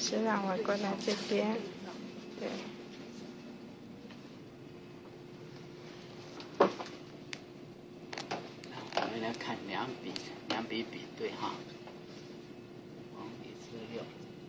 是让我过来这边，对。 我们来看两笔比对哈，网笔资料。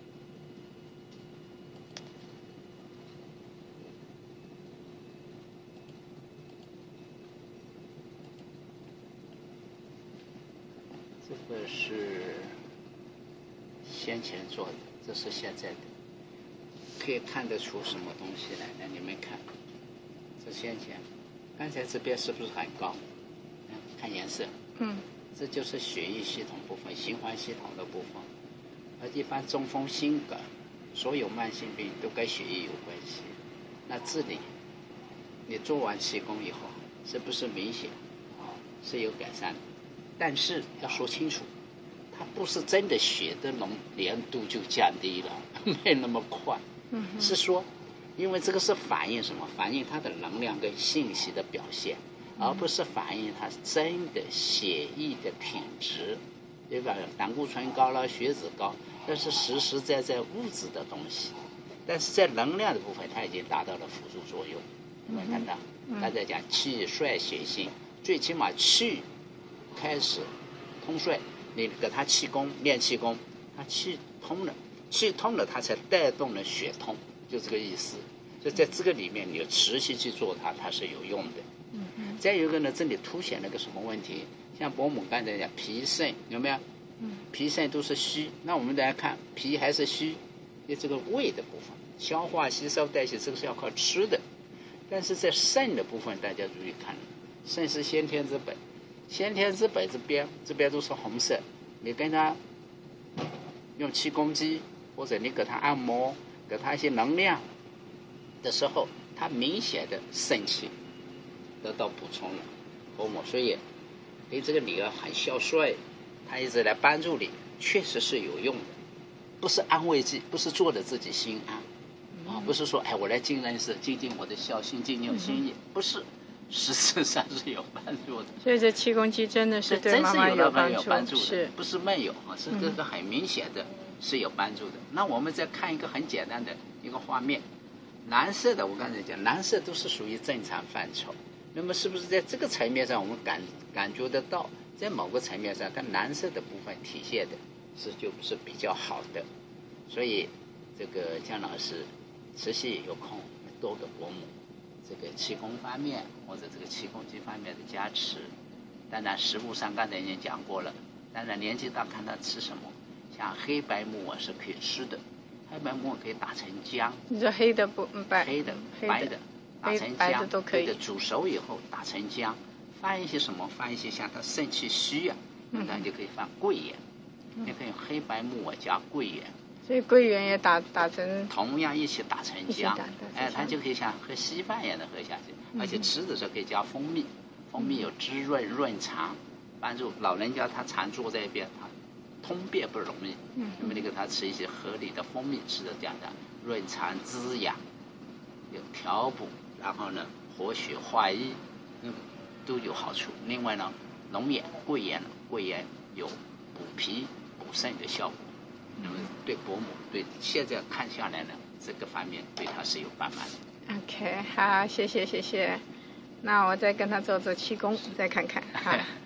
这个是先前做的，这是现在的，可以看得出什么东西来？那你们看，这先前，刚才这边是不是很高？看颜色，这就是血液系统部分、循环系统的部分。而一般中风、心梗，所有慢性病都跟血液有关系。那这里，你做完气功以后，是不是明显是有改善的？但是要说清楚，它不是真的血的粘度就降低了，没那么快。是说，因为这个是反映什么？反映它的能量跟信息的表现。而不是反映它真的血液的品质，对吧？胆固醇高了，血脂高，这是实实在在物质的东西。但是在能量的部分，它已经达到了辅助作用。有没有看到？大家讲气率血行，最起码气开始通顺，你给它气功练气功，它气通了，气通了，它才带动了血通，就这个意思。所以在这个里面，你持续去做它，它是有用的。再有一个呢，这里凸显了个什么问题？像伯母刚才讲脾肾有没有？脾肾都是虚，那我们大家看脾还是虚，就这个胃的部分，消化、吸收、代谢，这个是要靠吃的。但是在肾的部分，大家注意看，肾是先天之本，先天之本这边都是红色，你跟它用气功机，或者你给它按摩，给它一些能量的时候，它明显的肾气得到补充了，伯母，所以对这个女儿很孝顺，她一直来帮助你，确实是有用的，不是安慰剂，不是做的自己心安，不是说哎我来尽人事，尽尽我的孝心，尽尽我心意，不是，实质上是有帮助的。 所以这气功机真的是对妈妈有帮助， 是不是没有啊？是这个很明显的是有帮助的。那我们再看一个很简单的一个画面，蓝色的我刚才讲，蓝色都是属于正常范畴。那么是不是在这个层面上我们感觉得到，在某个层面上它蓝色的部分体现的就是比较好的。所以这个姜老师持续有空多个伯母这个气功方面或者这个气功机方面的加持。当然食物上刚才已经讲过了，当然年纪大看他吃什么，像黑白木耳是可以吃的，黑白木耳可以打成浆。 你说黑的不白的白的打成浆都可以， 对的，煮熟以后打成浆，放一些什么？放一些像它肾气虚啊，那你就可以放桂圆，你可以用黑白木耳加桂圆， 所以桂圆也打成同样一起打成浆，它就可以像喝稀饭一样的喝下去，而且吃的时候可以加蜂蜜，蜂蜜有滋润润肠，帮助老人家他常坐在一边，他通便不容易，那么你给他吃一些合理的蜂蜜，吃的这样的润肠滋养，有调补。然后呢，活血化瘀，都有好处。另外呢，龙眼、桂圆有补脾补肾的效果。那么对伯母，对现在看下来呢，这个方面对他是有帮忙的。 OK， 好，谢谢。那我再跟他做气功，再看看。好。